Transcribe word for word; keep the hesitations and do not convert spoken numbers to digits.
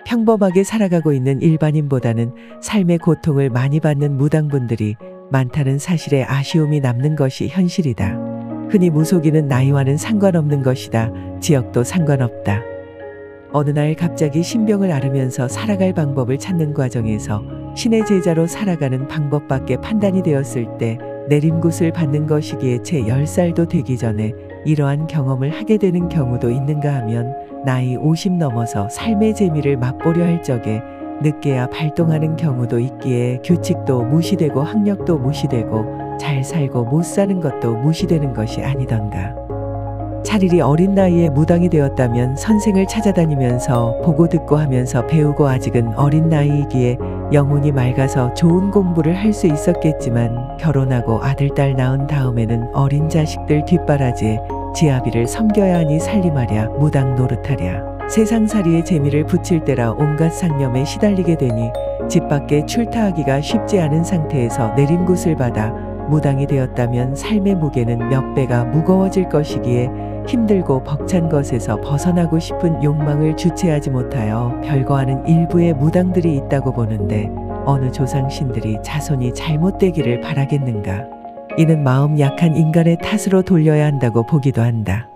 평범하게 살아가고 있는 일반인보다는 삶의 고통을 많이 받는 무당분들이 많다는 사실에 아쉬움이 남는 것이 현실이다. 흔히 무속인은 나이와는 상관없는 것이다. 지역도 상관없다. 어느 날 갑자기 신병을 앓으면서 살아갈 방법을 찾는 과정에서 신의 제자로 살아가는 방법밖에 판단이 되었을 때 내림굿을 받는 것이기에 채 열 살도 되기 전에 이러한 경험을 하게 되는 경우도 있는가 하면 나이 오십 넘어서 삶의 재미를 맛보려 할 적에 늦게야 발동하는 경우도 있기에 규칙도 무시되고 학력도 무시되고 잘 살고 못 사는 것도 무시되는 것이 아니던가. 차라리 어린 나이에 무당이 되었다면 선생을 찾아다니면서 보고 듣고 하면서 배우고 아직은 어린 나이이기에 영혼이 맑아서 좋은 공부를 할 수 있었겠지만 결혼하고 아들 딸 낳은 다음에는 어린 자식들 뒷바라지에 지아비를 섬겨야 하니 살림하랴 무당 노릇하랴 세상살이의 재미를 붙일 때라 온갖 상념에 시달리게 되니 집 밖에 출타하기가 쉽지 않은 상태에서 내림굿을 받아 무당이 되었다면 삶의 무게는 몇 배가 무거워질 것이기에 힘들고 벅찬 것에서 벗어나고 싶은 욕망을 주체하지 못하여 별거하는 일부의 무당들이 있다고 보는데 어느 조상신들이 자손이 잘못되기를 바라겠는가. 이는 마음 약한 인간의 탓으로 돌려야 한다고 보기도 한다.